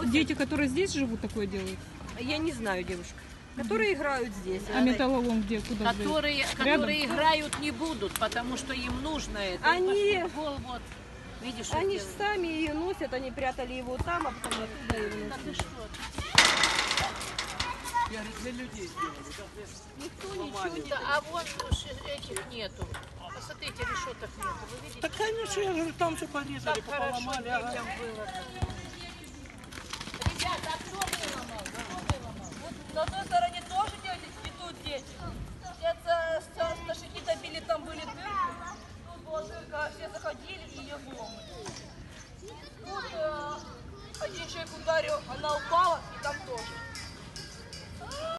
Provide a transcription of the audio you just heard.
дети, которые здесь живут, такое делают? Я не знаю, девушка. Которые играют здесь. А металлолом где? Куда Которые играют, не будут, потому что им нужно это. Они, Футбол, вот. Видишь, они же сами ее носят, они прятали его там, а потом оттуда его Да носят. ты что? Я для людей сделали. Никто ничего не... Да, а вон этих нету. Посмотрите, решеток нету. Вы видите? Так, конечно, я говорю, там все порезали, Как хорошо поломали. детям было. Ребята, а кто выломал? Кто выломал? На той стороне тоже дети цветут дети. Где-то